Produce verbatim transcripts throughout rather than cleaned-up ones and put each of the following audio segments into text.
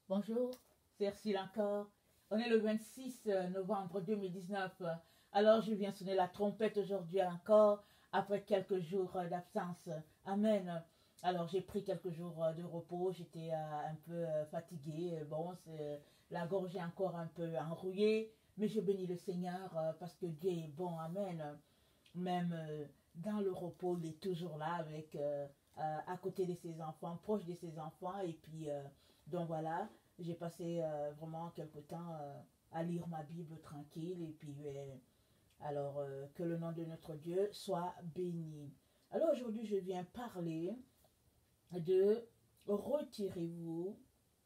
Bonjour, c'est Ursule encore. On est le vingt-six novembre deux mille dix-neuf. Alors je viens sonner la trompette aujourd'hui encore, après quelques jours d'absence. Amen. Alors j'ai pris quelques jours de repos, j'étais euh, un peu euh, fatiguée. Bon, la gorge est encore un peu enrouillée, mais je bénis le Seigneur euh, parce que Dieu est bon. Amen. Même euh, dans le repos, il est toujours là avec euh, euh, à côté de ses enfants, proche de ses enfants. Et puis, euh, donc voilà, j'ai passé euh, vraiment quelque temps euh, à lire ma Bible tranquille. Et puis, euh, alors, euh, que le nom de notre Dieu soit béni. Alors aujourd'hui, je viens parler de retirez-vous,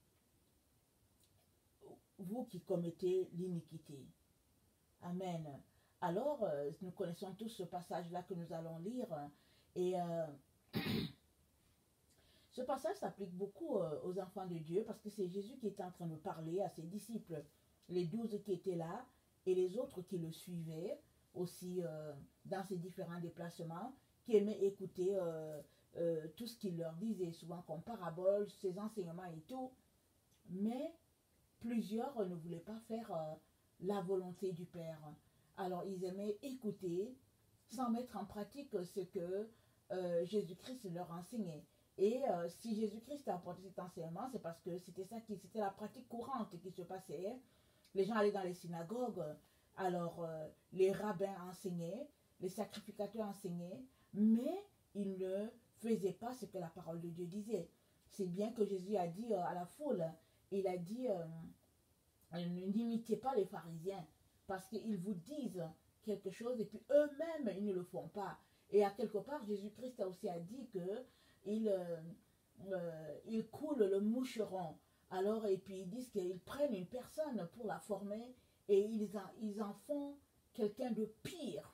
vous qui commettez l'iniquité. Amen. Alors, euh, nous connaissons tous ce passage-là que nous allons lire. Et euh, ce passage s'applique beaucoup euh, aux enfants de Dieu parce que c'est Jésus qui est en train de parler à ses disciples, les douze qui étaient là et les autres qui le suivaient aussi euh, dans ses différents déplacements, qui aimaient écouter euh, euh, tout ce qu'il leur disait, souvent comme parabole, ses enseignements et tout. Mais plusieurs ne voulaient pas faire euh, la volonté du Père. Alors ils aimaient écouter sans mettre en pratique ce que euh, Jésus-Christ leur enseignait. Et euh, si Jésus-Christ a apporté cet enseignement, c'est parce que c'était ça qui, c'était la pratique courante qui se passait. Les gens allaient dans les synagogues, alors euh, les rabbins enseignaient, les sacrificateurs enseignaient, mais ils ne faisaient pas ce que la parole de Dieu disait. C'est bien que Jésus a dit euh, à la foule, il a dit, euh, n'imitez pas les pharisiens, parce qu'ils vous disent quelque chose et puis eux-mêmes, ils ne le font pas. Et à quelque part, Jésus-Christ a aussi a dit que il, euh, euh, il coule le moucheron. Alors, et puis ils disent qu'ils prennent une personne pour la former et ils en, ils en font quelqu'un de pire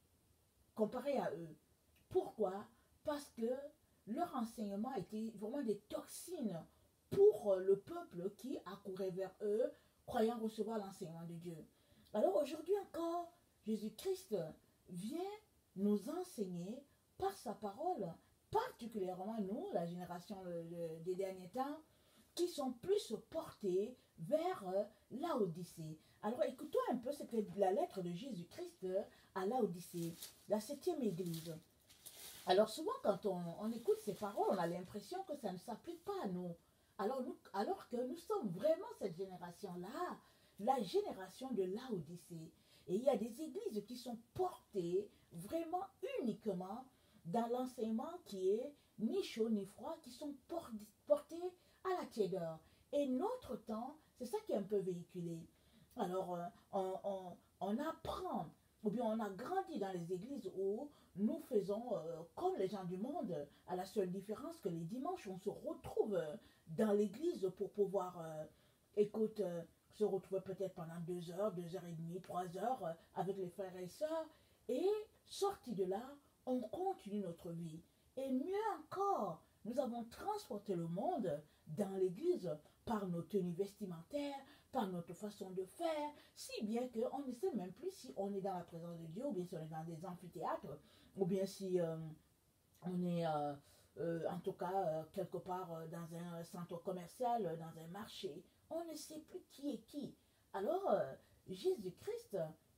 comparé à eux. Pourquoi? Parce que leur enseignement était vraiment des toxines pour le peuple qui accourait vers eux, croyant recevoir l'enseignement de Dieu. Alors aujourd'hui encore, Jésus-Christ vient nous enseigner par sa parole, particulièrement nous, la génération des derniers temps, qui sont plus portés vers Laodicée. Alors écoutons un peu ce que la lettre de Jésus-Christ à Laodicée, la septième église. Alors souvent quand on, on écoute ces paroles, on a l'impression que ça ne s'applique pas à nous. Alors, nous, alors que nous sommes vraiment cette génération-là, la génération de Laodicée. Et il y a des églises qui sont portées vraiment uniquement dans l'enseignement qui est ni chaud ni froid, qui sont portées à la tiédeur. Et notre temps, c'est ça qui est un peu véhiculé. Alors, euh, on, on, on apprend, ou bien on a grandi dans les églises où nous faisons euh, comme les gens du monde, à la seule différence que les dimanches, on se retrouve euh, dans l'église pour pouvoir, euh, écoute, euh, se retrouver peut-être pendant deux heures, deux heures et demie, trois heures euh, avec les frères et sœurs. Et sortis de là, on continue notre vie. Et mieux encore, nous avons transporté le monde dans l'église par nos tenues vestimentaires, par notre façon de faire, si bien qu'on ne sait même plus si on est dans la présence de Dieu, ou bien si on est dans des amphithéâtres, ou bien si euh, on est euh, euh, en tout cas euh, quelque part euh, dans un centre commercial, euh, dans un marché. On ne sait plus qui est qui. Alors, euh, Jésus-Christ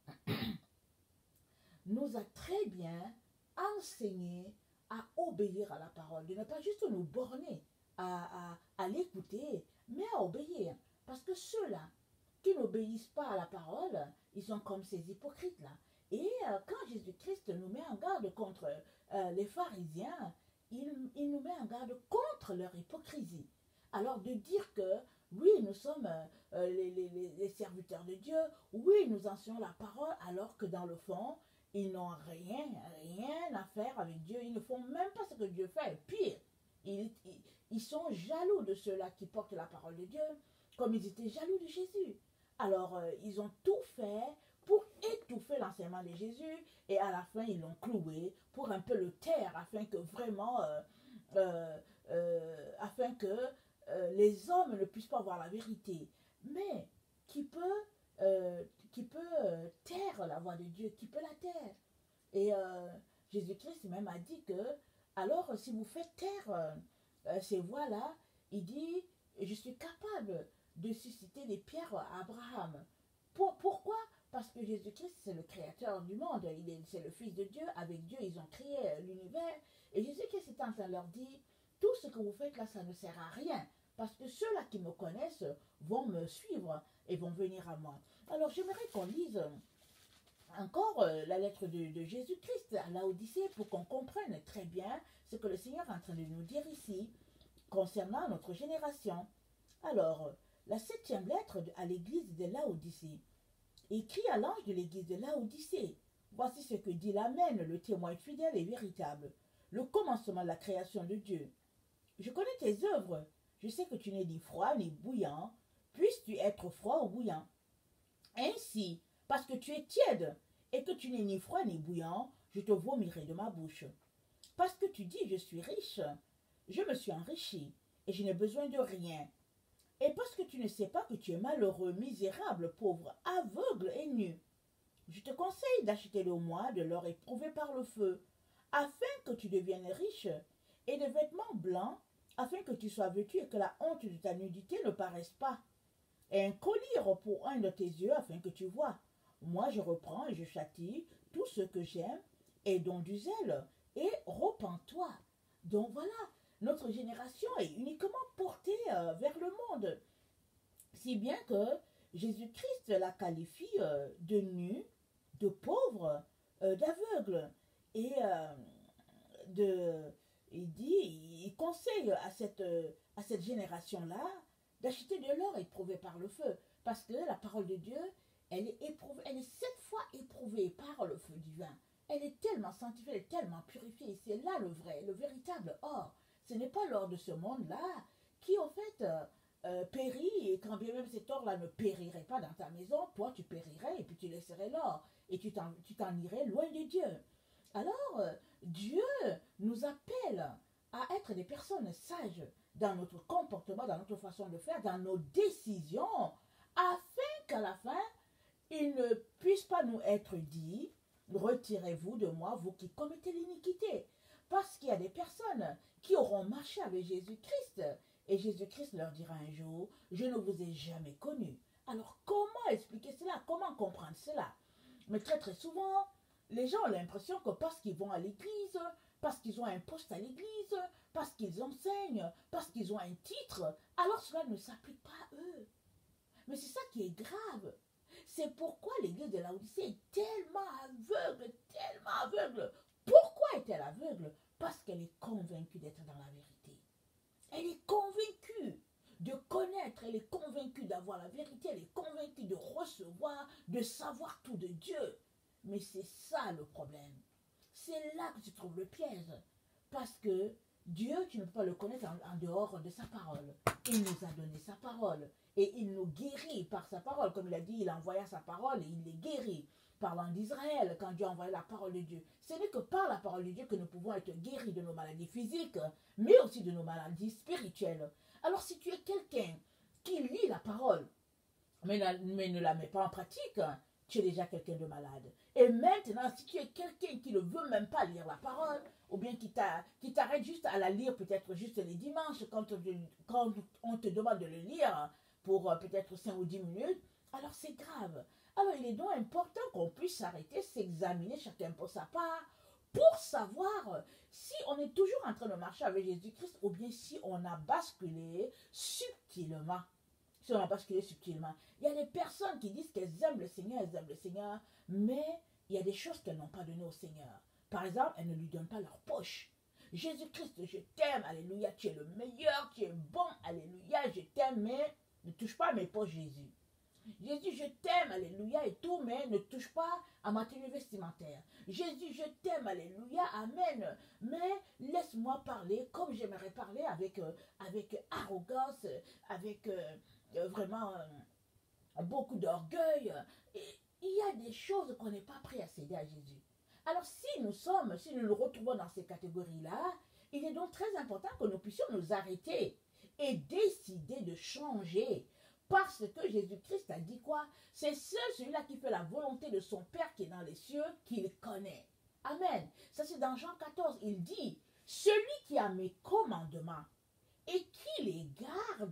nous a très bien enseigné à obéir à la parole, de ne pas juste nous borner à, à, à l'écouter, mais à obéir. Parce que ceux-là qui n'obéissent pas à la parole, ils sont comme ces hypocrites-là. Et euh, quand Jésus-Christ nous met en garde contre euh, les pharisiens, il, il nous met en garde contre leur hypocrisie. Alors de dire que oui, nous sommes euh, les, les, les serviteurs de Dieu, oui, nous enseignons la parole, alors que dans le fond, ils n'ont rien, rien à faire avec Dieu. Ils ne font même pas ce que Dieu fait. Pire, ils, ils, ils sont jaloux de ceux-là qui portent la parole de Dieu, comme ils étaient jaloux de Jésus. Alors, euh, ils ont tout fait pour étouffer l'enseignement de Jésus et à la fin, ils l'ont cloué pour un peu le taire, afin que vraiment, euh, euh, euh, afin que euh, les hommes ne puissent pas voir la vérité. Mais qui peut, euh, qui peut euh, taire la voix de Dieu, qui peut la taire. Et euh, Jésus-Christ même a dit que, alors si vous faites taire euh, ces voix-là, il dit, je suis capable capable de susciter des pierres à Abraham. Pour, pourquoi? Parce que Jésus-Christ, c'est le créateur du monde. Il est, c'est le Fils de Dieu. Avec Dieu, ils ont créé l'univers. Et Jésus-Christ est en train de leur dire, tout ce que vous faites là, ça ne sert à rien. Parce que ceux-là qui me connaissent vont me suivre et vont venir à moi. Alors, j'aimerais qu'on lise encore euh, la lettre de, de Jésus-Christ à Laodicée pour qu'on comprenne très bien ce que le Seigneur est en train de nous dire ici concernant notre génération. Alors, la septième lettre de, à l'église de Laodicée, écrit à l'ange de l'église de Laodicée. Voici ce que dit l'Amen, le témoin fidèle et véritable, le commencement de la création de Dieu. Je connais tes œuvres, je sais que tu n'es ni froid ni bouillant, puisses-tu être froid ou bouillant. Ainsi, parce que tu es tiède et que tu n'es ni froid ni bouillant, je te vomirai de ma bouche. Parce que tu dis, je suis riche, je me suis enrichi et je n'ai besoin de rien. Et parce que tu ne sais pas que tu es malheureux, misérable, pauvre, aveugle et nu. Je te conseille d'acheter le moi de l'or éprouvé par le feu, afin que tu deviennes riche, et de vêtements blancs, afin que tu sois vêtu et que la honte de ta nudité ne paraisse pas. Et un collier pour un de tes yeux, afin que tu vois. Moi, je reprends et je châtie tout ce que j'aime, et dont du zèle, et repens-toi. Donc voilà, notre génération est uniquement portée euh, vers le monde. Si bien que Jésus-Christ la qualifie euh, de nu, de pauvre, euh, d'aveugle. Et euh, de, il dit, il conseille à cette, euh, à cette génération-là d'acheter de l'or éprouvé par le feu. Parce que la parole de Dieu, elle est éprouvée, elle est sept fois éprouvée par le feu divin. Elle est tellement sanctifiée, elle est tellement purifiée. C'est là le vrai, le véritable or. Ce n'est pas l'or de ce monde-là qui, en fait, euh, euh, périt. Et quand bien même cet or-là ne périrait pas dans ta maison, toi, tu périrais et puis tu laisserais l'or. Et tu t'en, tu t'en irais loin de Dieu. Alors, euh, Dieu nous appelle à être des personnes sages dans notre comportement, dans notre façon de faire, dans nos décisions, afin qu'à la fin, il ne puisse pas nous être dit, retirez-vous de moi, vous qui commettez l'iniquité. Parce qu'il y a des personnes qui auront marché avec Jésus-Christ, et Jésus-Christ leur dira un jour, je ne vous ai jamais connu. Alors comment expliquer cela? Comment comprendre cela? Mais très très souvent, les gens ont l'impression que parce qu'ils vont à l'église, parce qu'ils ont un poste à l'église, parce qu'ils enseignent, parce qu'ils ont un titre, alors cela ne s'applique pas à eux. Mais c'est ça qui est grave. C'est pourquoi l'église de Laodicée est tellement aveugle, tellement aveugle. Pourquoi est-elle aveugle? Parce qu'elle est convaincue d'être dans la vérité. Elle est convaincue de connaître, elle est convaincue d'avoir la vérité, elle est convaincue de recevoir, de savoir tout de Dieu. Mais c'est ça le problème. C'est là que se trouve le piège. Parce que Dieu, tu ne peux pas le connaître en, en dehors de sa parole. Il nous a donné sa parole. Et il nous guérit par sa parole. Comme il a dit, il envoya sa parole et il les guérit. Parlant d'Israël, quand Dieu a envoyé la parole de Dieu. Ce n'est que par la parole de Dieu que nous pouvons être guéris de nos maladies physiques, mais aussi de nos maladies spirituelles. Alors si tu es quelqu'un qui lit la parole, mais, la, mais ne la met pas en pratique, tu es déjà quelqu'un de malade. Et maintenant, si tu es quelqu'un qui ne veut même pas lire la parole, ou bien qui, t'a, qui t'arrête juste à la lire peut-être juste les dimanches, quand, quand on te demande de le lire pour peut-être cinq ou dix minutes, alors c'est grave. Alors il est donc important qu'on puisse s'arrêter, s'examiner chacun pour sa part, pour savoir si on est toujours en train de marcher avec Jésus-Christ ou bien si on a basculé subtilement. Si on a basculé subtilement. Il y a des personnes qui disent qu'elles aiment le Seigneur, elles aiment le Seigneur, mais il y a des choses qu'elles n'ont pas données au Seigneur. Par exemple, elles ne lui donnent pas leur poche. Jésus-Christ, je t'aime, alléluia, tu es le meilleur, tu es bon, alléluia, je t'aime, mais ne touche pas à mes poches, Jésus. Jésus, je t'aime, alléluia, et tout, mais ne touche pas à ma tenue vestimentaire. Jésus, je t'aime, alléluia, amen, mais laisse-moi parler comme j'aimerais parler avec, euh, avec arrogance, avec euh, euh, vraiment euh, beaucoup d'orgueil. Et il y a des choses qu'on n'est pas prêt à céder à Jésus. Alors si nous sommes, si nous nous retrouvons dans ces catégories-là, il est donc très important que nous puissions nous arrêter et décider de changer. Parce que Jésus-Christ a dit quoi? C'est seul celui-là qui fait la volonté de son Père qui est dans les cieux qu'il connaît. Amen. Ça c'est dans Jean quatorze. Il dit, celui qui a mes commandements et qui les garde,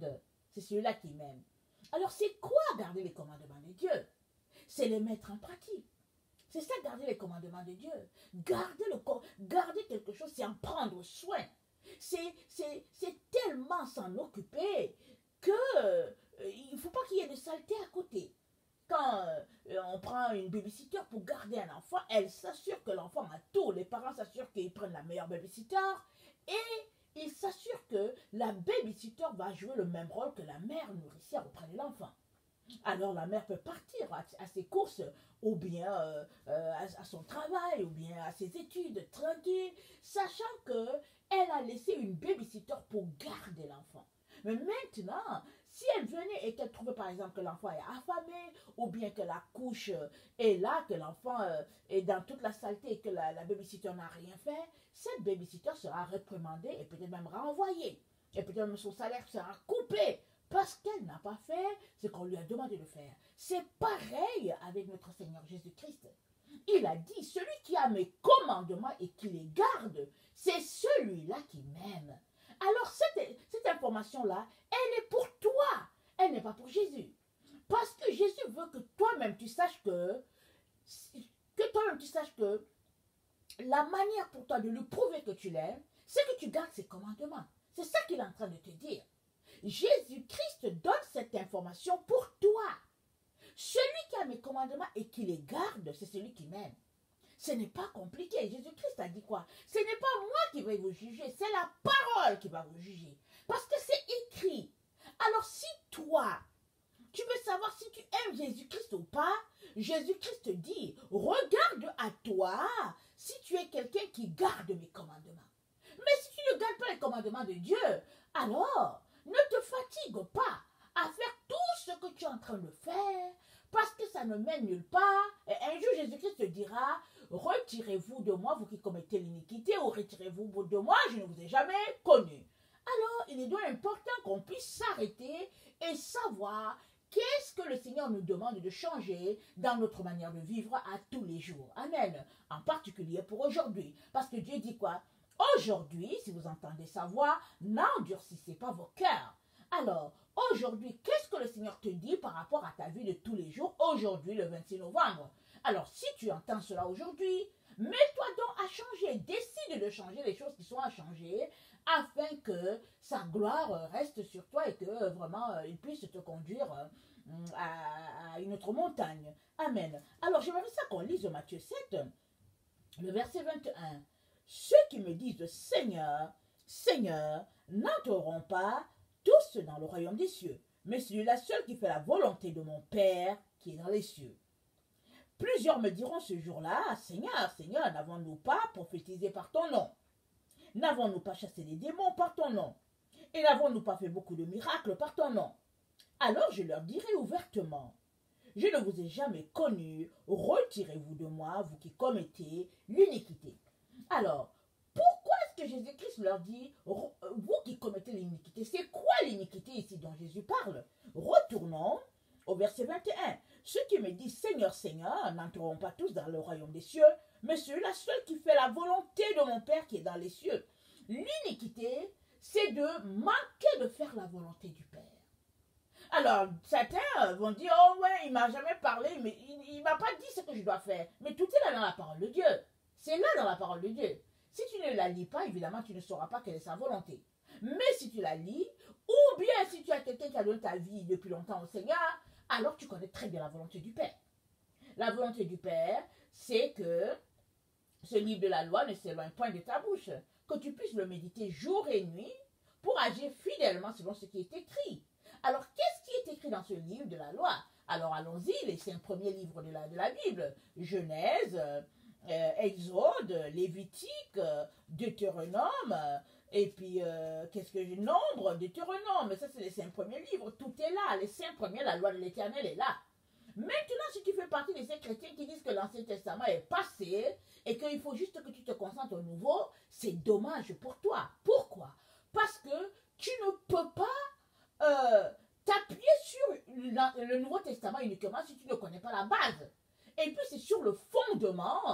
c'est celui-là qui m'aime. Alors c'est quoi garder les commandements de Dieu? C'est les mettre en pratique. C'est ça, garder les commandements de Dieu. Garder, le, garder quelque chose, c'est en prendre soin. C'est tellement s'en occuper que euh, il ne faut pas qu'il y ait de saleté à côté. Quand euh, on prend une babysitter pour garder un enfant, elle s'assure que l'enfant a tout. Les parents s'assurent qu'ils prennent la meilleure babysitter et ils s'assurent que la babysitter va jouer le même rôle que la mère nourricière auprès de l'enfant. Alors la mère peut partir à, à ses courses ou bien euh, euh, à, à son travail ou bien à ses études tranquille, sachant qu'elle a laissé une babysitter pour garder l'enfant. Mais maintenant, si elle venait et qu'elle trouvait par exemple que l'enfant est affamé ou bien que la couche est là, que l'enfant euh, est dans toute la saleté et que la, la babysitter n'a rien fait, cette babysitter sera réprimandée et peut-être même renvoyée. Et peut-être même son salaire sera coupé parce qu'elle n'a pas fait ce qu'on lui a demandé de faire. C'est pareil avec notre Seigneur Jésus-Christ. Il a dit, celui qui a mes commandements et qui les garde, c'est celui-là qui m'aime. Alors cette, cette information-là, elle est pour toi, elle n'est pas pour Jésus. Parce que Jésus veut que toi-même tu saches que, que toi-même tu saches que la manière pour toi de lui prouver que tu l'aimes, c'est que tu gardes ses commandements. C'est ça qu'il est en train de te dire. Jésus-Christ donne cette information pour toi. Celui qui a mes commandements et qui les garde, c'est celui qui m'aime. Ce n'est pas compliqué. Jésus-Christ a dit quoi? Ce n'est pas moi qui vais vous juger, c'est la parole qui va vous juger. Parce que c'est écrit. Alors si toi, tu veux savoir si tu aimes Jésus-Christ ou pas, Jésus-Christ te dit, regarde à toi si tu es quelqu'un qui garde mes commandements. Mais si tu ne gardes pas les commandements de Dieu, alors ne te fatigue pas à faire tout ce que tu es en train de faire, parce que ça ne mène nulle part. Et un jour, Jésus-Christ te dira, retirez-vous de moi, vous qui commettez l'iniquité, ou retirez-vous de moi, je ne vous ai jamais connu. Alors, il est donc important qu'on puisse s'arrêter et savoir qu'est-ce que le Seigneur nous demande de changer dans notre manière de vivre à tous les jours. Amen. En particulier pour aujourd'hui. Parce que Dieu dit quoi? Aujourd'hui, si vous entendez sa voix, n'endurcissez pas vos cœurs. Alors, aujourd'hui, qu'est-ce que le Seigneur te dit par rapport à ta vie de tous les jours, aujourd'hui, le vingt-six novembre? Alors, si tu entends cela aujourd'hui, mets-toi donc à changer. Décide de changer les choses qui sont à changer afin que sa gloire reste sur toi et que vraiment, il puisse te conduire à, à une autre montagne. Amen. Alors, j'aimerais ça qu'on lise Matthieu sept, le verset vingt et un. Ceux qui me disent Seigneur, Seigneur, n'entreront pas tous dans le royaume des cieux, mais celui-là seul qui fait la volonté de mon Père qui est dans les cieux. Plusieurs me diront ce jour-là, Seigneur, Seigneur, n'avons-nous pas prophétisé par ton nom? N'avons-nous pas chassé les démons par ton nom? Et n'avons-nous pas fait beaucoup de miracles par ton nom? Alors je leur dirai ouvertement, je ne vous ai jamais connu, retirez-vous de moi, vous qui commettez l'iniquité. Alors, pourquoi est-ce que Jésus-Christ leur dit, vous qui commettez l'iniquité? C'est quoi l'iniquité ici dont Jésus parle? Retournons au verset vingt et un. Ceux qui me disent Seigneur, Seigneur, n'entreront pas tous dans le royaume des cieux, mais celui-là seul qui fait la volonté de mon Père qui est dans les cieux. L'iniquité, c'est de manquer de faire la volonté du Père. Alors, certains vont dire, oh ouais, il m'a jamais parlé, mais il ne m'a pas dit ce que je dois faire. Mais tout est là dans la parole de Dieu. C'est là dans la parole de Dieu. Si tu ne la lis pas, évidemment, tu ne sauras pas quelle est sa volonté. Mais si tu la lis, ou bien si tu as quelqu'un qui a donné ta vie depuis longtemps au Seigneur, alors tu connais très bien la volonté du Père. La volonté du Père, c'est que ce livre de la loi ne s'éloigne point de ta bouche, que tu puisses le méditer jour et nuit pour agir fidèlement selon ce qui est écrit. Alors, qu'est-ce qui est écrit dans ce livre de la loi? Alors, allons-y, les cinq premiers livres de la, de la Bible. Genèse, euh, Exode, Lévitique, euh, Deutéronome, euh, et puis, euh, qu'est-ce que j'ai? Nombre, Deutéronome. Ça, c'est les cinq premiers livres. Tout est là. Les cinq premiers, la loi de l'Éternel est là. Maintenant, si tu fais partie de ces chrétiens qui disent que l'Ancien Testament est passé et qu'il faut juste que tu te concentres au nouveau, c'est dommage pour toi. Pourquoi? Parce que tu ne peux pas Euh, t'appuyer sur la, le Nouveau Testament uniquement si tu ne connais pas la base. Et puis c'est sur le fondement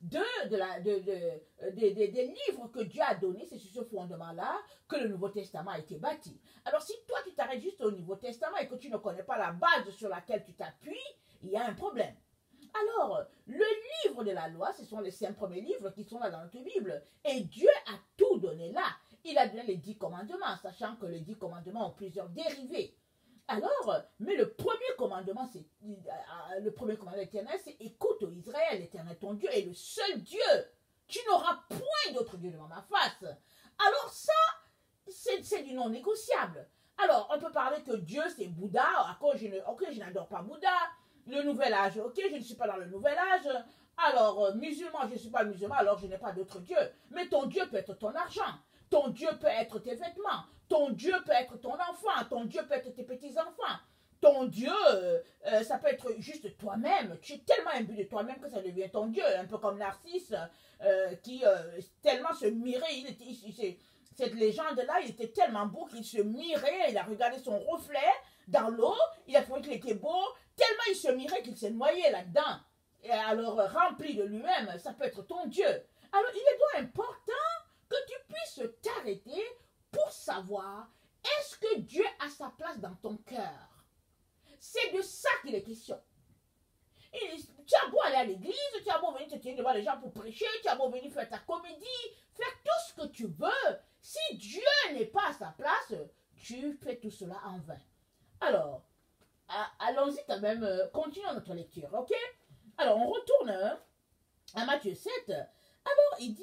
de, de la, de, de, de, de, des livres que Dieu a donnés, c'est sur ce fondement-là que le Nouveau Testament a été bâti. Alors si toi tu t'arrêtes juste au Nouveau Testament et que tu ne connais pas la base sur laquelle tu t'appuies, il y a un problème. Alors, le livre de la loi, ce sont les cinq premiers livres qui sont là dans notre Bible. Et Dieu a tout donné là. Il a donné les dix commandements, sachant que les dix commandements ont plusieurs dérivés. Alors, mais le premier commandement, c'est le premier commandement éternel, c'est écoute, ô Israël, l'Éternel ton Dieu est le seul Dieu. Tu n'auras point d'autre Dieu devant ma face. Alors ça, c'est du non négociable. Alors, on peut parler que Dieu, c'est Bouddha. À cause, je ne, ok, je n'adore pas Bouddha. Le nouvel âge, ok, je ne suis pas dans le nouvel âge. Alors, euh, musulman, je ne suis pas musulman, alors je n'ai pas d'autre Dieu. Mais ton Dieu peut être ton argent. Ton Dieu peut être tes vêtements. Ton Dieu peut être ton enfant. Ton Dieu peut être tes petits-enfants. Ton Dieu, euh, euh, ça peut être juste toi-même. Tu es tellement imbu de toi-même que ça devient ton Dieu. Un peu comme Narcisse, euh, qui euh, tellement se mirait. Il était, il, il, cette légende-là, il était tellement beau qu'il se mirait. Il a regardé son reflet dans l'eau. Il a trouvé qu'il était beau. Tellement il se mirait qu'il s'est noyé là-dedans. Et alors, rempli de lui-même, ça peut être ton Dieu. Alors, il est donc important que tu puisses t'arrêter pour savoir, est-ce que Dieu a sa place dans ton cœur? C'est de ça qu'il est question. Et tu as beau aller à l'église, tu as beau venir te tenir devant les gens pour prêcher, tu as beau venir faire ta comédie, faire tout ce que tu veux. Si Dieu n'est pas à sa place, tu fais tout cela en vain. Alors, allons-y quand même, euh, continuons notre lecture, ok? Alors, on retourne hein, à Matthieu sept. Alors, il dit,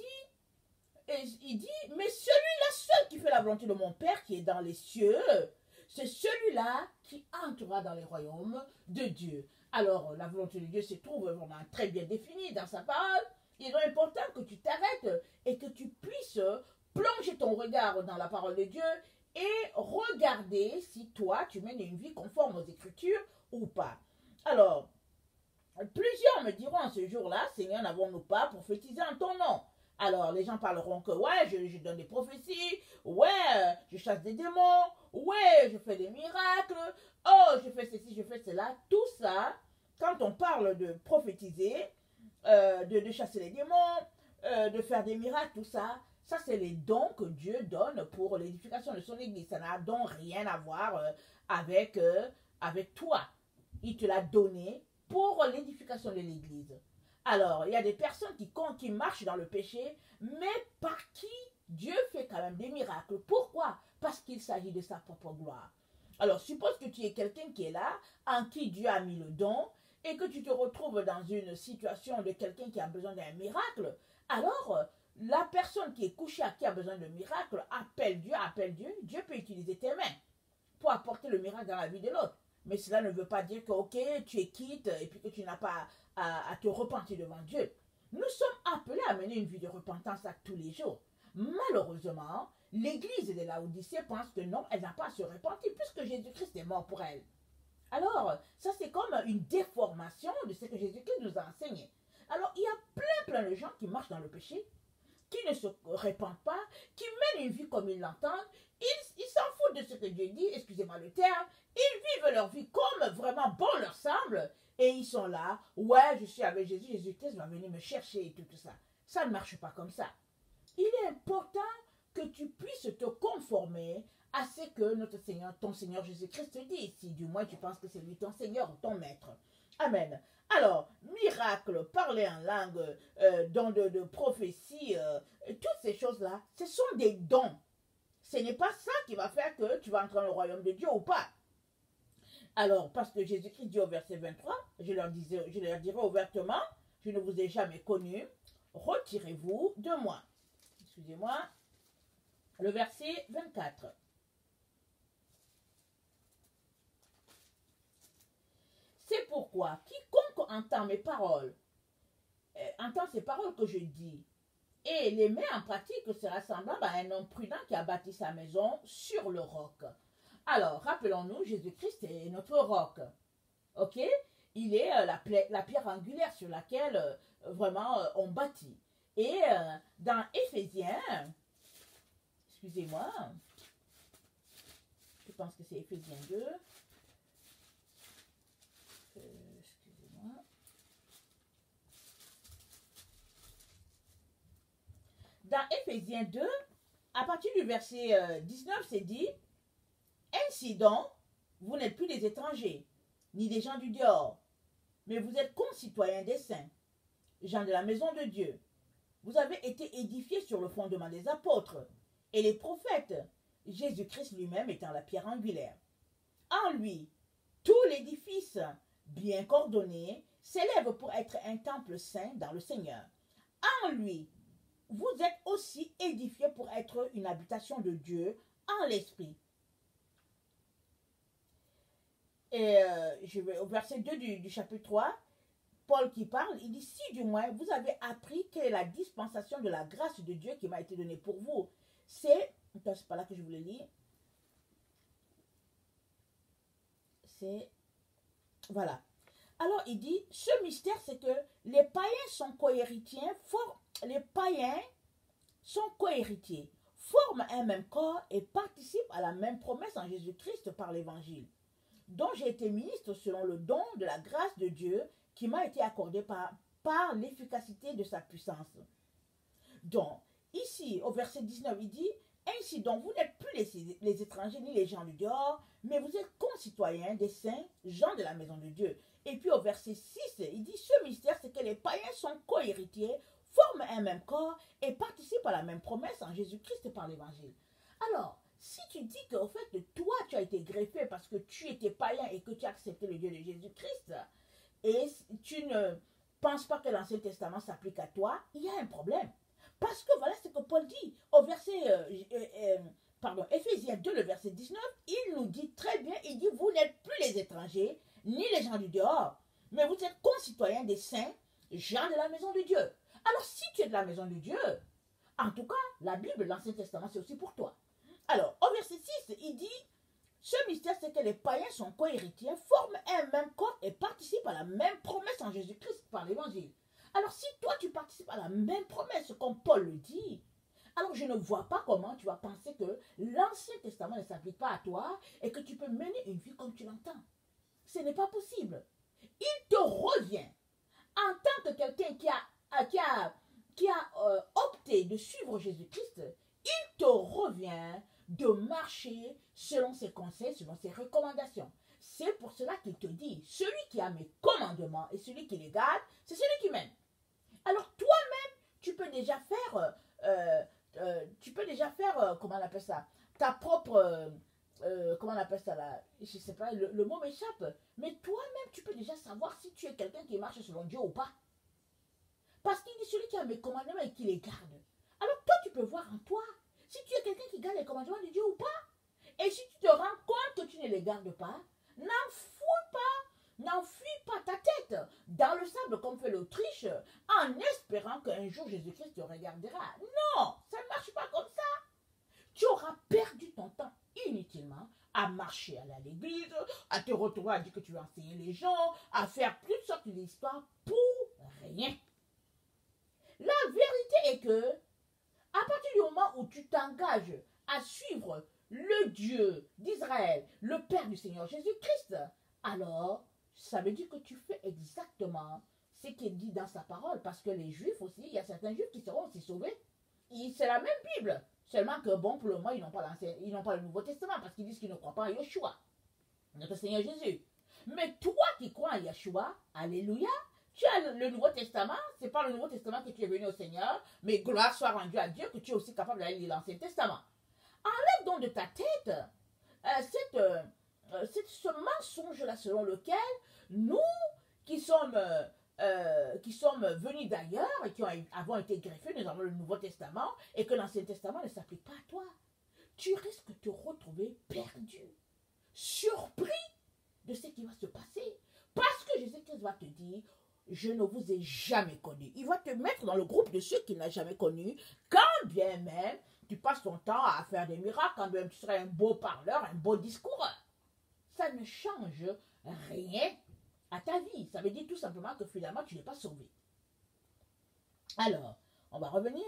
il dit, mais celui-là seul qui fait la volonté de mon Père qui est dans les cieux, c'est celui-là qui entrera dans les royaumes de Dieu. Alors, la volonté de Dieu se trouve vraiment très bien définie dans sa parole. Il est donc important que tu t'arrêtes et que tu puisses plonger ton regard dans la parole de Dieu et regarder si toi, tu mènes une vie conforme aux Écritures ou pas. Alors, plusieurs me diront ce jour-là, Seigneur, n'avons-nous pas prophétisé en ton nom? Alors, les gens parleront que, ouais, je, je donne des prophéties, ouais, je chasse des démons, ouais, je fais des miracles, oh, je fais ceci, je fais cela. Tout ça, quand on parle de prophétiser, euh, de, de chasser les démons, euh, de faire des miracles, tout ça, ça, c'est les dons que Dieu donne pour l'édification de son Église. Ça n'a donc rien à voir euh, avec, euh, avec toi. Il te l'a donné pour l'édification de l'Église. Alors, il y a des personnes qui, qui marchent dans le péché, mais par qui Dieu fait quand même des miracles. Pourquoi? Parce qu'il s'agit de sa propre gloire. Alors, suppose que tu es quelqu'un qui est là, en qui Dieu a mis le don, et que tu te retrouves dans une situation de quelqu'un qui a besoin d'un miracle. Alors, la personne qui est couchée à qui a besoin de miracle, appelle Dieu, appelle Dieu. Dieu peut utiliser tes mains pour apporter le miracle dans la vie de l'autre. Mais cela ne veut pas dire que, ok, tu es quitte et puis que tu n'as pas à, à te repentir devant Dieu. Nous sommes appelés à mener une vie de repentance à tous les jours. Malheureusement, l'église de Laodicée pense que non, elle n'a pas à se repentir puisque Jésus-Christ est mort pour elle. Alors, ça c'est comme une déformation de ce que Jésus-Christ nous a enseigné. Alors, il y a plein, plein de gens qui marchent dans le péché, qui ne se répandent pas, qui mènent une vie comme ils l'entendent. Ils s'en foutent de ce que Dieu dit, excusez-moi le terme. Ils vivent leur vie comme vraiment bon leur semble. Et ils sont là, ouais, je suis avec Jésus, Jésus-Christ va venir me chercher et tout, tout ça. Ça ne marche pas comme ça. Il est important que tu puisses te conformer à ce que notre Seigneur, ton Seigneur Jésus-Christ te dit. Si du moins tu penses que c'est lui ton Seigneur ou ton Maître. Amen. Alors, miracle, parler en langue, euh, don de, de prophétie, euh, toutes ces choses-là, ce sont des dons. Ce n'est pas ça qui va faire que tu vas entrer dans le royaume de Dieu ou pas. Alors, parce que Jésus-Christ dit au verset vingt-trois, je leur, disais, je leur dirai ouvertement, je ne vous ai jamais connu, retirez-vous de moi. Excusez-moi. Le verset vingt-quatre. C'est pourquoi quiconque entend mes paroles, euh, entend ces paroles que je dis, et les met en pratique sera semblable à un homme prudent qui a bâti sa maison sur le roc. Alors, rappelons-nous, Jésus-Christ est notre roc. Ok? Il est euh, la, la pierre angulaire sur laquelle euh, vraiment euh, on bâtit. Et euh, dans Éphésiens, excusez-moi, je pense que c'est Éphésiens deux. Euh, excusez-moi. Éphésiens deux, à partir du verset euh, dix-neuf, c'est dit, ainsi donc, vous n'êtes plus des étrangers, ni des gens du dehors, mais vous êtes concitoyens des saints, gens de la maison de Dieu. Vous avez été édifiés sur le fondement des apôtres et les prophètes, Jésus-Christ lui-même étant la pierre angulaire. En lui, tout l'édifice, bien coordonné, s'élève pour être un temple saint dans le Seigneur. En lui, vous êtes aussi édifiés pour être une habitation de Dieu en l'esprit. Et euh, je vais au verset deux du, du chapitre trois, Paul qui parle, il dit, si du moins vous avez appris quelle est la dispensation de la grâce de Dieu qui m'a été donnée pour vous. C'est, c'est pas là que je voulais lire, c'est, voilà. Alors il dit, ce mystère c'est que les païens sont cohéritiers, for, les païens sont cohéritiers, forment un même corps et participent à la même promesse en Jésus-Christ par l'évangile, dont j'ai été ministre selon le don de la grâce de Dieu qui m'a été accordé par, par l'efficacité de sa puissance. Donc, ici, au verset dix-neuf, il dit, ainsi donc, vous n'êtes plus les, les étrangers ni les gens du dehors, mais vous êtes concitoyens des saints, gens de la maison de Dieu. Et puis au verset six, il dit, ce mystère, c'est que les païens sont co-héritiers, forment un même corps et participent à la même promesse en Jésus-Christ par l'évangile. Alors, si tu dis qu'au fait, toi, tu as été greffé parce que tu étais païen et que tu as accepté le Dieu de Jésus-Christ, et tu ne penses pas que l'Ancien Testament s'applique à toi, il y a un problème. Parce que voilà ce que Paul dit au verset, euh, euh, euh, pardon, Éphésiens deux, le verset dix-neuf, il nous dit très bien, il dit, vous n'êtes plus les étrangers, ni les gens du dehors, mais vous êtes concitoyens des saints, gens de la maison de Dieu. Alors si tu es de la maison de Dieu, en tout cas, la Bible, l'Ancien Testament, c'est aussi pour toi. Alors, au verset six, il dit, ce mystère, c'est que les païens sont co-héritiers, forment un même corps et participent à la même promesse en Jésus-Christ par l'évangile. Alors, si toi, tu participes à la même promesse, comme Paul le dit, alors je ne vois pas comment tu vas penser que l'Ancien Testament ne s'applique pas à toi et que tu peux mener une vie comme tu l'entends. Ce n'est pas possible. Il te revient, en tant que quelqu'un qui a, qui a, qui a euh, opté de suivre Jésus-Christ, il te revient de marcher selon ses conseils, selon ses recommandations. C'est pour cela qu'il te dit, celui qui a mes commandements et celui qui les garde, c'est celui qui m'aime. Alors toi-même, tu peux déjà faire, euh, euh, tu peux déjà faire, euh, comment on appelle ça, ta propre, euh, euh, comment on appelle ça là, je sais pas, le, le mot m'échappe, mais toi-même, tu peux déjà savoir si tu es quelqu'un qui marche selon Dieu ou pas. Parce qu'il dit celui qui a mes commandements et qui les garde. Alors toi, tu peux voir en toi si tu es quelqu'un qui garde les commandements de Dieu ou pas. Et si tu te rends compte que tu ne les gardes pas, n'en fous pas, n'en fuis pas ta tête dans le sable comme fait l'Autriche en espérant qu'un jour Jésus-Christ te regardera. Non, ça ne marche pas comme ça. Tu auras perdu ton temps inutilement à marcher à l'église, à te retrouver à dire que tu vas enseigner les gens, à faire toutes sortes d'histoires pour rien. La vérité est que, à partir du moment où tu t'engages à suivre le Dieu d'Israël, le Père du Seigneur Jésus-Christ, alors ça veut dire que tu fais exactement ce qui est dit dans sa parole, parce que les Juifs aussi, il y a certains Juifs qui seront aussi sauvés. C'est la même Bible, seulement que bon, pour le moment, ils n'ont pas, ils n'ont pas le Nouveau Testament, parce qu'ils disent qu'ils ne croient pas en Yeshua, notre Seigneur Jésus. Mais toi qui crois en Yeshua, alléluia, tu as le Nouveau Testament, c'est pas le Nouveau Testament que tu es venu au Seigneur, mais gloire soit rendue à Dieu que tu es aussi capable d'aller lire l'Ancien Testament. Enlève donc de ta tête euh, cette, euh, cette, ce mensonge-là selon lequel nous, qui sommes, euh, euh, qui sommes venus d'ailleurs et qui ont, avons été greffés, nous avons le Nouveau Testament et que l'Ancien Testament ne s'applique pas à toi. Tu risques de te retrouver perdu, surpris de ce qui va se passer. Parce que Jésus-Christ va te dire, je ne vous ai jamais connu. Il va te mettre dans le groupe de ceux qu'il n'a jamais connus, quand bien même tu passes ton temps à faire des miracles, quand même tu serais un beau parleur, un beau discoureur. Ça ne change rien à ta vie. Ça veut dire tout simplement que finalement tu n'es pas sauvé. Alors, on va revenir.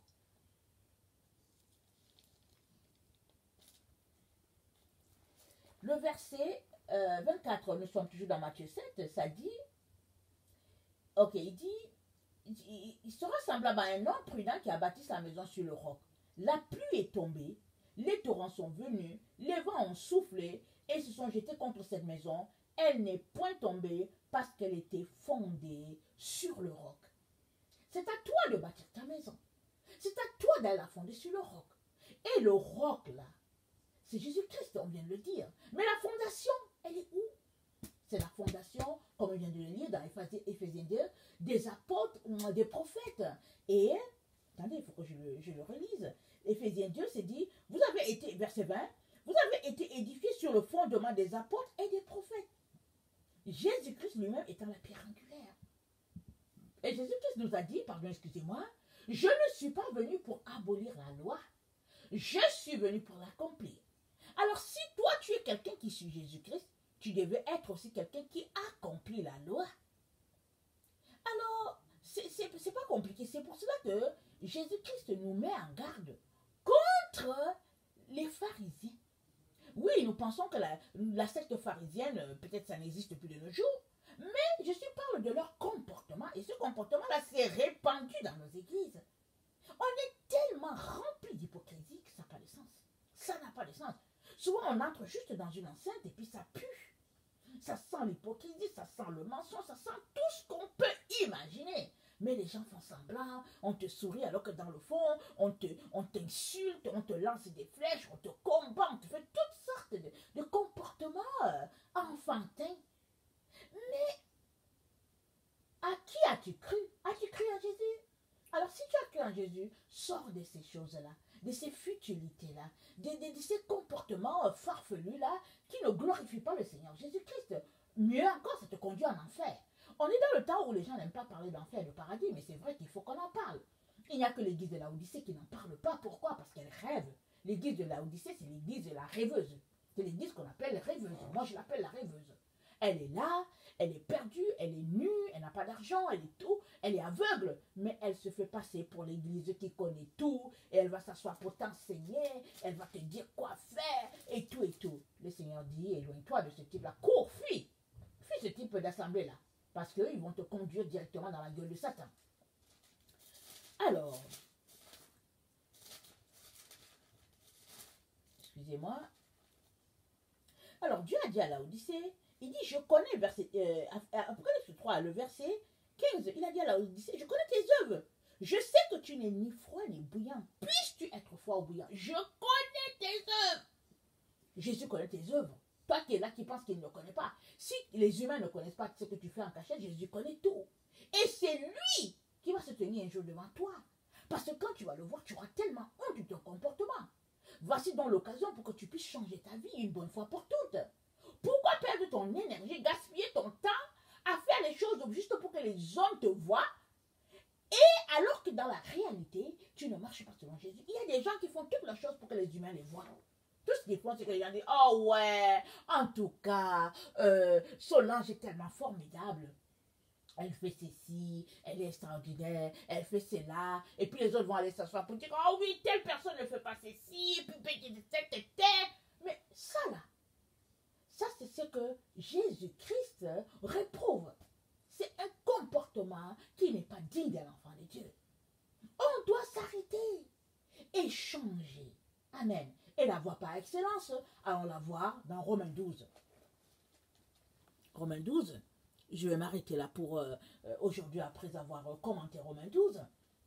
Le verset euh, vingt-quatre, nous sommes toujours dans Matthieu sept, ça dit, ok, il dit, il, il sera semblable à un homme prudent qui a bâti sa maison sur le roc. La pluie est tombée, les torrents sont venus, les vents ont soufflé et se sont jetés contre cette maison. Elle n'est point tombée parce qu'elle était fondée sur le roc. C'est à toi de bâtir ta maison. C'est à toi d'aller la fonder sur le roc. Et le roc, là, c'est Jésus-Christ, on vient de le dire. Mais la fondation, elle est où? C'est la fondation, comme on vient de le lire dans Éphésiens deux, des apôtres, des prophètes. Et, attendez, il faut que je le, je le relise. Éphésiens deux, c'est dit, vous avez été, verset vingt, vous avez été édifiés sur le fondement des apôtres et des prophètes. Jésus-Christ lui-même étant la pierre angulaire. Et Jésus-Christ nous a dit, pardon, excusez-moi, je ne suis pas venu pour abolir la loi, je suis venu pour l'accomplir. Alors si toi tu es quelqu'un qui suit Jésus-Christ, tu devais être aussi quelqu'un qui accomplit la loi. Alors, c'est pas compliqué, c'est pour cela que Jésus-Christ nous met en garde contre les pharisiens. Oui, nous pensons que la, la secte pharisienne, peut-être ça n'existe plus de nos jours, mais je suis parle de leur comportement, et ce comportement-là s'est répandu dans nos églises. On est tellement rempli d'hypocrisie que ça n'a pas de sens. Ça n'a pas de sens. Souvent, on entre juste dans une enceinte et puis ça pue. Ça sent l'hypocrisie, ça sent le mensonge, ça sent tout ce qu'on peut imaginer. Mais les gens font semblant, on te sourit alors que dans le fond, on te, on t'insulte, on te lance des flèches, on te combat, on te fait toutes sortes de, de comportements euh, enfantins. Mais à qui as-tu cru? As-tu cru en Jésus? Alors si tu as cru en Jésus, sors de ces choses-là, de ces futilités-là, de, de, de ces comportements farfelus-là qui ne glorifient pas le Seigneur Jésus-Christ. Mieux encore, ça te conduit en enfer. On est dans le temps où les gens n'aiment pas parler d'enfer et de paradis, mais c'est vrai qu'il faut qu'on en parle. Il n'y a que l'église de Laodicée qui n'en parle pas. Pourquoi? Parce qu'elle rêve. L'église de Laodicée, c'est l'église de la rêveuse. C'est l'église qu'on appelle rêveuse. Moi, je l'appelle la rêveuse. Elle est là, elle est perdue, elle est nue, elle n'a pas d'argent, elle est tout, elle est aveugle, mais elle se fait passer pour l'église qui connaît tout, et elle va s'asseoir pour t'enseigner, elle va te dire quoi faire, et tout et tout. Le Seigneur dit, éloigne-toi de ce type-là, cours, fuis, fuis ce type d'assemblée-là, parce qu'ils vont te conduire directement dans la gueule de Satan. Alors, excusez-moi, alors Dieu a dit à Laodicée, il dit, je connais, verset, euh, Apocalypse trois, le verset quinze, il a dit à Laodicée, je connais tes œuvres. Je sais que tu n'es ni froid ni bouillant. Puisses-tu être froid ou bouillant? Je connais tes œuvres. Jésus connaît tes œuvres. Toi qui es là, qui penses qu'il ne connaît pas. Si les humains ne connaissent pas ce que tu fais en cachette, Jésus connaît tout. Et c'est lui qui va se tenir un jour devant toi. Parce que quand tu vas le voir, tu auras tellement honte de ton comportement. Voici donc l'occasion pour que tu puisses changer ta vie une bonne fois pour toutes. Pourquoi perdre ton énergie, gaspiller ton temps à faire les choses juste pour que les hommes te voient, et alors que dans la réalité, tu ne marches pas selon Jésus? Il y a des gens qui font toutes les choses pour que les humains les voient. Tout ce qu'ils font, c'est que les gens disent, oh ouais, en tout cas, euh, Solange est tellement formidable. Elle fait ceci, elle est extraordinaire, elle fait cela, et puis les autres vont aller s'asseoir pour dire, oh oui, telle personne ne fait pas ceci, et puis mais ça là, ça, c'est ce que Jésus-Christ réprouve. C'est un comportement qui n'est pas digne d'un enfant de Dieu. On doit s'arrêter et changer. Amen. Et la voie par excellence, allons la voir dans Romains douze. Romains douze, je vais m'arrêter là pour euh, aujourd'hui après avoir commenté Romains douze.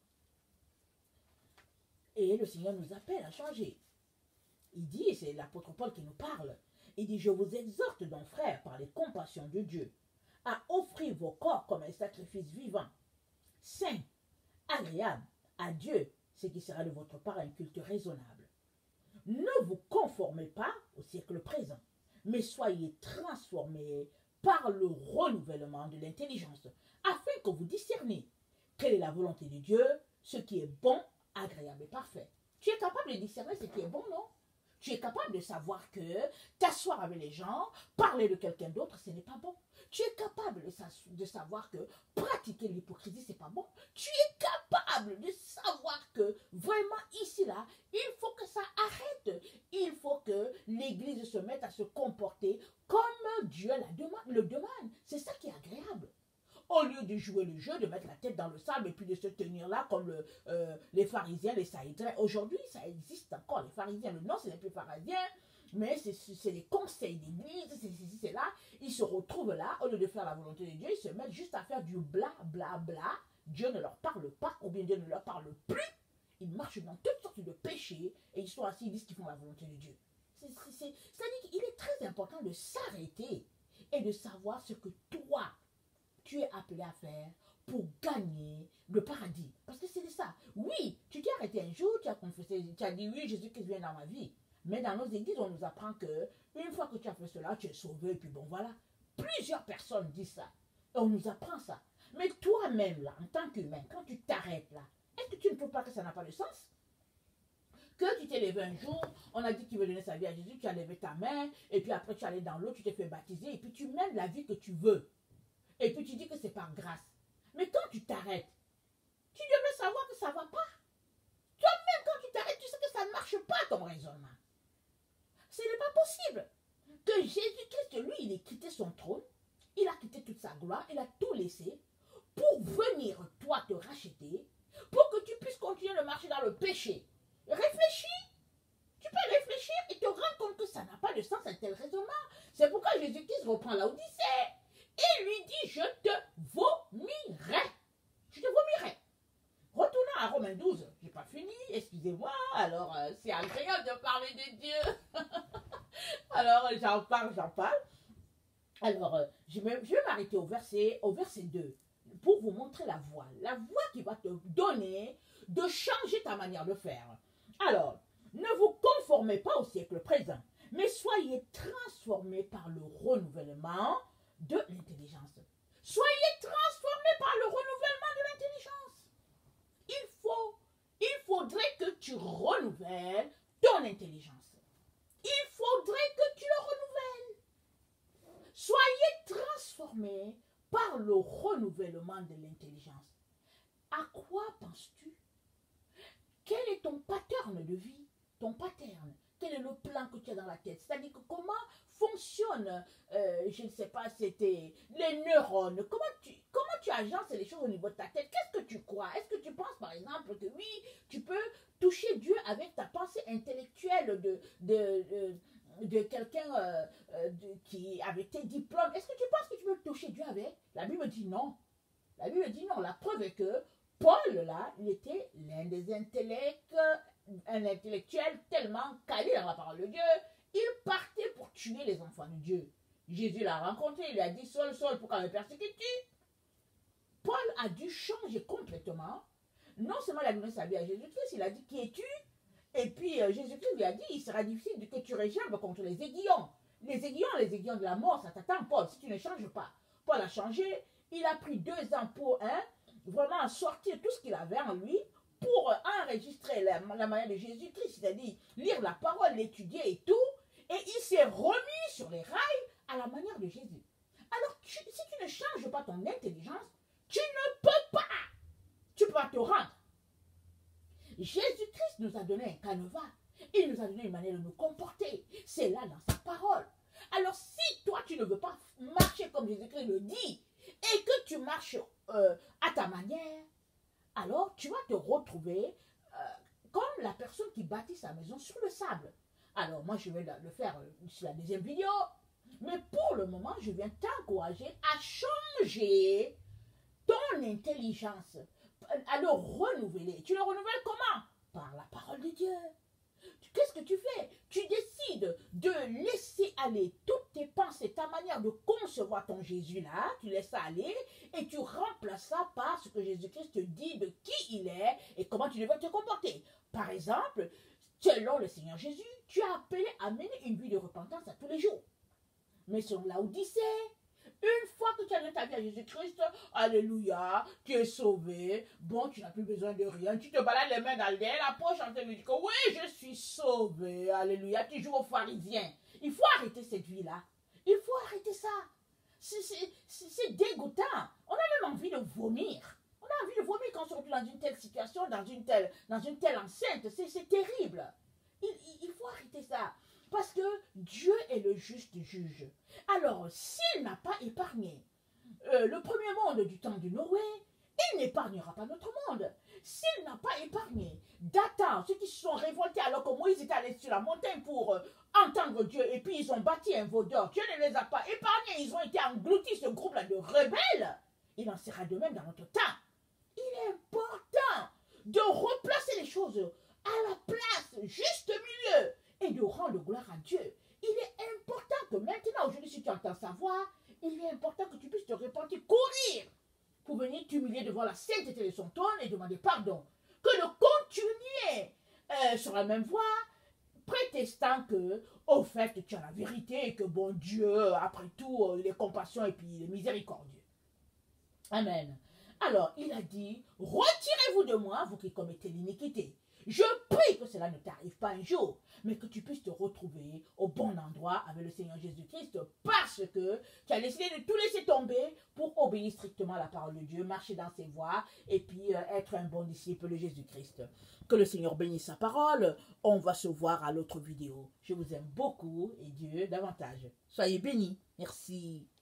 Et le Seigneur nous appelle à changer. Il dit, c'est l'apôtre Paul qui nous parle, il dit, je vous exhorte donc, frères, par les compassions de Dieu, à offrir vos corps comme un sacrifice vivant, saint, agréable à Dieu, ce qui sera de votre part un culte raisonnable. Ne vous conformez pas au siècle présent, mais soyez transformés par le renouvellement de l'intelligence, afin que vous discerniez quelle est la volonté de Dieu, ce qui est bon, agréable et parfait. Tu es capable de discerner ce qui est bon, non? Tu es capable de savoir que t'asseoir avec les gens, parler de quelqu'un d'autre, ce n'est pas bon. Tu es capable de, sa de savoir que pratiquer l'hypocrisie, ce n'est pas bon. Tu es capable de savoir que vraiment ici, là, il faut que ça arrête. Il faut que l'Église se mette à se comporter comme Dieu la demande, le demande. C'est ça qui est agréable. Au lieu de jouer le jeu, de mettre la tête dans le sable et puis de se tenir là comme le, euh, les pharisiens, les saïdrins. Aujourd'hui, ça existe encore, les pharisiens. Le nom, c'est les plus pharisiens, mais c'est les conseils d'église, c'est ceci, c'est là. Ils se retrouvent là, au lieu de faire la volonté de Dieu, ils se mettent juste à faire du bla, bla, bla. Dieu ne leur parle pas, ou bien Dieu ne leur parle plus. Ils marchent dans toutes sortes de péchés et ils sont assis, ils disent qu'ils font la volonté de Dieu. C'est-à-dire qu'il est très important de s'arrêter et de savoir ce que toi, tu es appelé à faire pour gagner le paradis. Parce que c'est ça. Oui, tu t'es arrêté un jour, tu as confessé, tu as dit oui, Jésus-Christ vient dans ma vie. Mais dans nos églises, on nous apprend que une fois que tu as fait cela, tu es sauvé, et puis bon, voilà. Plusieurs personnes disent ça. Et on nous apprend ça. Mais toi-même, là, en tant qu'humain, quand tu t'arrêtes là, est-ce que tu ne trouves pas que ça n'a pas de sens? Que tu t'es levé un jour, on a dit qu'il veut donner sa vie à Jésus, tu as levé ta main, et puis après tu es allé dans l'eau, tu t'es fait baptiser, et puis tu mènes la vie que tu veux. Et puis tu dis que c'est par grâce. Mais quand tu t'arrêtes, tu devrais savoir que ça ne va pas. Toi-même, quand tu t'arrêtes, tu sais que ça ne marche pas comme raisonnement. Ce n'est pas possible que Jésus-Christ, lui, il ait quitté son trône, il a quitté toute sa gloire, il a tout laissé pour venir, toi, te racheter, pour que tu puisses continuer de marcher dans le péché. Réfléchis. Tu peux réfléchir et te rendre compte que ça n'a pas de sens un tel raisonnement. C'est pourquoi Jésus-Christ reprend l'Odyssée. Et lui dit, je te vomirai. Je te vomirai. Retournons à Romains douze. Je n'ai pas fini, excusez-moi. Alors, euh, c'est agréable de parler de Dieu. Alors, j'en parle, j'en parle. Alors, euh, je vais, je vais m'arrêter au verset, au verset deux pour vous montrer la voie. La voie qui va te donner de changer ta manière de faire. Alors, ne vous conformez pas au siècle présent, mais soyez transformés par le renouvellement de l'intelligence. Soyez transformés par le renouvellement de l'intelligence. Il faut, il faudrait que tu renouvelles ton intelligence. Il faudrait que tu le renouvelles. Soyez transformés par le renouvellement de l'intelligence. À quoi penses-tu? Quel est ton pattern de vie? Ton pattern? Quel est le plan que tu as dans la tête? C'est-à-dire que comment fonctionnent, euh, je ne sais pas, c'était les neurones. Comment tu, comment tu agences les choses au niveau de ta tête? Qu'est-ce que tu crois? Est-ce que tu penses, par exemple, que oui, tu peux toucher Dieu avec ta pensée intellectuelle de, de, de, de quelqu'un euh, euh, qui avec tes diplômes? Est-ce que tu penses que tu peux toucher Dieu avec? La Bible dit non. La Bible dit non. La preuve est que Paul, là, il était l'un des intellects, un intellectuel tellement calé dans la parole de Dieu, il partait pour tuer les enfants de Dieu. Jésus l'a rencontré, il lui a dit, Saul, Saul, pourquoi me persécutes-tu? Paul a dû changer complètement. Non seulement il a donné sa vie à Jésus-Christ, il a dit, qui es-tu? Et puis euh, Jésus-Christ lui a dit, il sera difficile que tu régèmes contre les aiguillons. Les aiguillons, les aiguillons de la mort, ça t'attend, Paul, si tu ne changes pas. Paul a changé, il a pris deux ans pour un, vraiment sortir tout ce qu'il avait en lui pour enregistrer la, la manière de Jésus-Christ, c'est-à-dire lire la parole, l'étudier et tout, et il s'est remis sur les rails à la manière de Jésus. Alors, tu, si tu ne changes pas ton intelligence, tu ne peux pas, tu peux pas te rendre. Jésus-Christ nous a donné un canevas, il nous a donné une manière de nous comporter, c'est là dans sa parole. Alors, si toi, tu ne veux pas marcher comme Jésus-Christ le dit, et que tu marches euh, à ta manière, alors tu vas te retrouver euh, comme la personne qui bâtit sa maison sur le sable. Alors moi je vais le faire euh, sur la deuxième vidéo, mais pour le moment je viens t'encourager à changer ton intelligence, à le renouveler. Tu le renouvelles comment? Par la parole de Dieu. Qu'est-ce que tu fais? Tu décides de laisser aller toutes tes pensées, ta manière de concevoir ton Jésus-là, tu laisses ça aller et tu remplaces ça par ce que Jésus-Christ te dit de qui il est et comment tu devrais te comporter. Par exemple, selon le Seigneur Jésus, tu as appelé à mener une vie de repentance à tous les jours. Mais selon l'Odyssée, une fois que tu as donné ta vie à Jésus-Christ, alléluia, tu es sauvé, bon, tu n'as plus besoin de rien, tu te balades les mains dans la poche en train de dire que oui, je suis sauvé, alléluia, tu joues aux pharisiens. Il faut arrêter cette vie-là. Il faut arrêter ça. C'est dégoûtant. On a même envie de vomir. On a envie de vomir quand on se retrouve dans une telle situation, dans une telle, dans une telle enceinte. C'est terrible. Il, il, il faut arrêter ça. Parce que Dieu est le juste juge. Alors, s'il n'a pas épargné euh, le premier monde du temps de Noé, il n'épargnera pas notre monde. S'il n'a pas épargné Dathan, ceux qui se sont révoltés alors que Moïse était allé sur la montagne pour euh, entendre Dieu, et puis ils ont bâti un veau d'or, Dieu ne les a pas épargnés, ils ont été engloutis, ce groupe-là de rebelles. Il en sera de même dans notre temps. Il est important de replacer les choses à la place, juste milieu, et de rendre gloire à Dieu. Il est important que maintenant, aujourd'hui, si tu entends sa voix, il est important que tu puisses te repentir, courir, pour venir t'humilier devant la sainteté de son trône et demander pardon. Que de continuer euh, sur la même voie, prétestant que, au fait, tu as la vérité et que, bon Dieu, après tout, il est compassion et puis il est miséricordieux. Amen. Alors, il a dit, retirez-vous de moi, vous qui commettez l'iniquité. Je prie que cela ne t'arrive pas un jour, mais que tu puisses te retrouver au bon endroit avec le Seigneur Jésus-Christ, parce que tu as décidé de tout laisser tomber pour obéir strictement à la parole de Dieu, marcher dans ses voies et puis euh, être un bon disciple de Jésus-Christ. Que le Seigneur bénisse sa parole. On va se voir à l'autre vidéo. Je vous aime beaucoup et Dieu davantage. Soyez bénis. Merci.